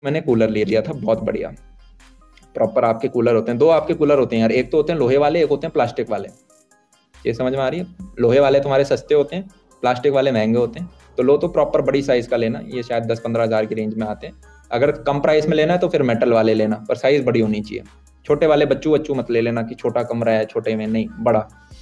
मैंने कूलर ले लिया था, बहुत बढ़िया, प्रॉपर आपके कूलर होते हैं, दो आपके कूलर होते हैं यार, एक तो होते हैं लोहे वाले, एक होते हैं प्लास्टिक वाले। ये समझ में आ रही है? लोहे वाले तुम्हारे सस्ते होते हैं, प्लास्टिक वाले महंगे होते हैं। तो लो तो प्रॉपर बड़ी साइज का लेना, ये शायद 10-15 हज़ार की रेंज में आते हैं। अगर कम प्राइस में लेना है तो फिर मेटल वाले लेना, पर साइज बड़ी होनी चाहिए। छोटे वाले बच्चू बच्चू मत ले लेना कि छोटा कमरा है छोटे में, नहीं, बड़ा।